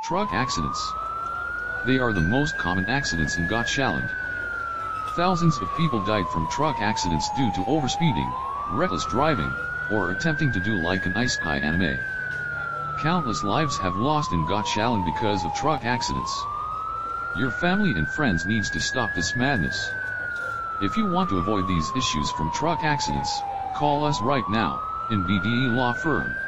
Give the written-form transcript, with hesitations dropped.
Truck accidents. They are the most common accidents in Gacha. Thousands of people died from truck accidents due to overspeeding, reckless driving, or attempting to do like an isekai anime. Countless lives have lost in Gacha because of truck accidents. Your family and friends needs to stop this madness. If you want to avoid these issues from truck accidents, call us right now, in BDE Law Firm.